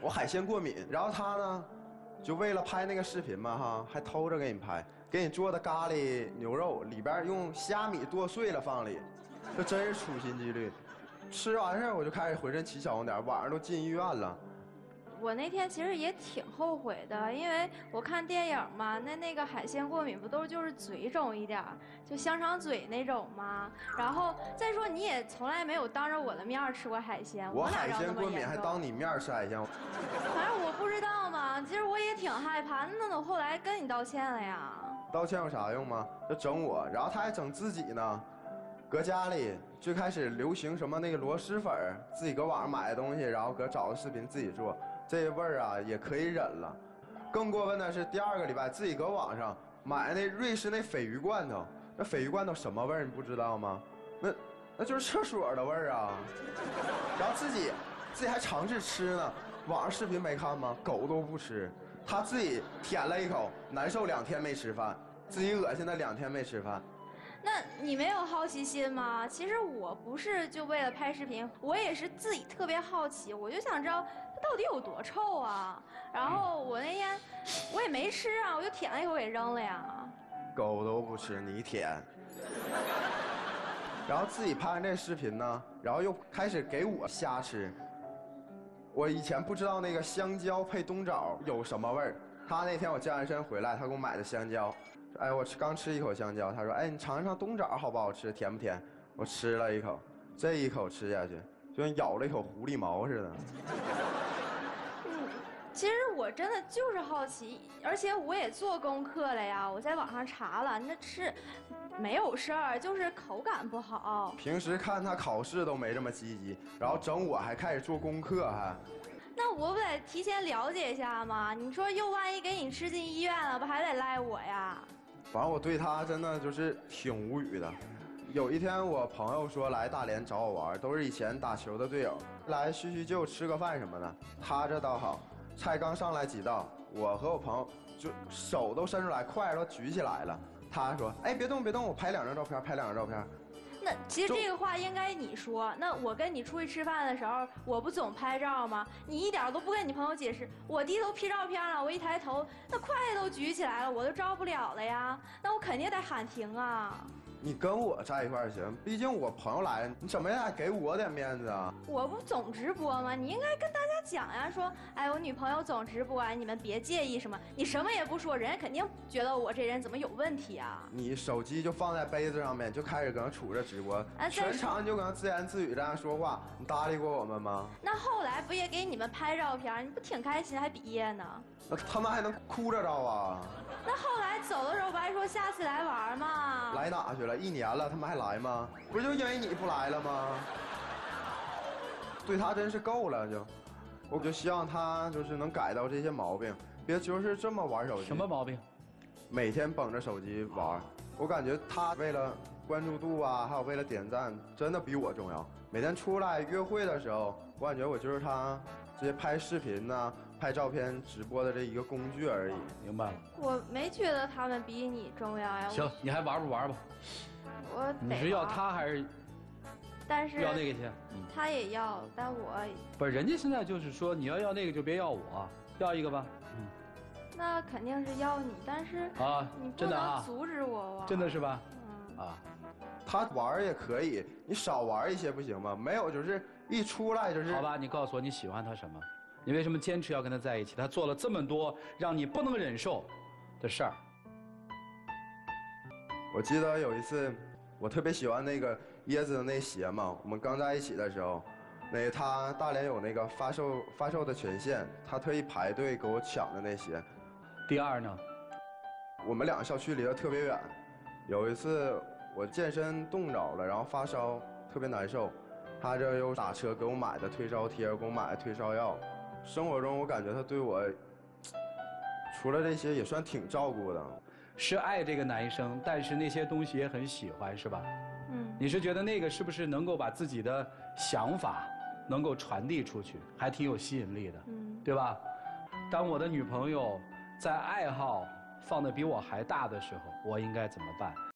我海鲜过敏，然后他呢，就为了拍那个视频嘛哈，还偷着给你拍，给你做的咖喱牛肉里边用虾米剁碎了放里，这真是处心积虑。吃完事我就开始浑身起小红点，晚上都进医院了。 我那天其实也挺后悔的，因为我看电影嘛，那个海鲜过敏不都就是嘴肿一点，就香肠嘴那种吗？然后再说你也从来没有当着我的面吃过海鲜， 我海哪知道那么鲜过敏严重？ 还当你面吃海鲜？ 反正我不知道嘛，其实我也挺害怕。那我后来跟你道歉了呀。 道歉有啥用吗？就整我，然后他还整自己呢。搁家里最开始流行什么那个螺蛳粉，自己搁网上买的东西，然后搁找个视频自己做，这味儿啊也可以忍了。更过分的是第2个礼拜自己搁网上买那瑞士那鲱鱼罐头，那鲱鱼罐头什么味儿你不知道吗？那就是厕所的味儿啊。然后自己还尝试吃呢，网上视频没看吗？狗都不吃，他自己舔了一口，难受2天没吃饭，自己恶心的2天没吃饭。 那你没有好奇心吗？其实我不是就为了拍视频，我也是自己特别好奇，我就想知道它到底有多臭啊。然后我那天我也没吃啊，我就舔了一口给扔了呀。 狗都不吃，你舔。然后自己拍完这视频呢，然后又开始给我瞎吃。我以前不知道那个香蕉配冬枣有什么味儿，他那天我健完身回来，他给我买的香蕉。哎，我刚吃一口香蕉，他说：“哎，你尝尝冬枣好不好吃？甜不甜？”我吃了一口，这一口吃下去，就像咬了一口狐狸毛似的。 其实我真的就是好奇，而且我也做功课了呀，我在网上查了，那吃没有事儿，就是口感不好。 平时看他考试都没这么积极，然后整我还开始做功课还。 那我不得提前了解一下吗？你说又万一给你吃进医院了，不还得赖我呀？ 反正我对他真的就是挺无语的。有一天我朋友说来大连找我玩，都是以前打球的队友，来叙叙旧吃个饭什么的。他这倒好，菜刚上来几道，我和我朋友就手都伸出来，筷子都举起来了。他说：“哎，别动别动，我拍2张照片，拍2张照片。” 那其实这个话应该你说。那我跟你出去吃饭的时候，我不总拍照吗？你一点都不跟你朋友解释。我低头 P 照片了，我一抬头，那筷子都举起来了，我都照不了了呀。那我肯定得喊停啊。 你跟我在一块儿行，毕竟我朋友来了，你怎么也得给我点面子啊！ 我不总直播吗？你应该跟大家讲呀，说，哎，我女朋友总直播，你们别介意什么。你什么也不说，人家肯定觉得我这人怎么有问题啊？ 你手机就放在杯子上面，就开始搁那杵着直播，全场你就搁那自言自语这样说话，你搭理过我们吗？ 那后来不也给你们拍照片，你不挺开心，还毕业呢？ 那他们还能哭着照啊？ 那后来走的时候不还说下次来玩吗？ 来哪去了？1年了，他们还来吗？不就因为你不来了吗？对他真是够了，我就希望他就是能改到这些毛病，别就是这么玩手机。 什么毛病？ 每天捧着手机玩，我感觉他为了关注度啊，还有为了点赞，真的比我重要。每天出来约会的时候，我感觉我就是他这些拍视频呐、拍照片、直播的这一个工具而已。 明白了。 我没觉得他们比你重要呀。 行，你还玩不玩吧？ 我你是要他还是？ 但是要那个钱？ 他也要，但我不是，人家现在就是说你要那个就别要我，要一个吧。 那肯定是要你，但是你不能阻止我玩。 真的是吧？ 他玩也可以，你少玩一些不行吗？没有，就是一出来就是。 好吧，你告诉我你喜欢他什么？你为什么坚持要跟他在一起？他做了这么多让你不能忍受的事儿。 我记得有一次，我特别喜欢那个椰子的那鞋嘛。我们刚在一起的时候，他大连有那个发售的权限，他特意排队给我抢的那鞋。 第二呢， 我们2个校区离得特别远。有一次我健身冻着了，然后发烧特别难受，他这又打车给我买的退烧贴，给我买的退烧药。生活中我感觉他对我除了这些也算挺照顾的。 是爱这个男生，但是那些东西也很喜欢，是吧？你是觉得那个是不是能够把自己的想法能够传递出去，还挺有吸引力的，对吧？当我的女朋友在爱好放得比我还大的时候，我应该怎么办？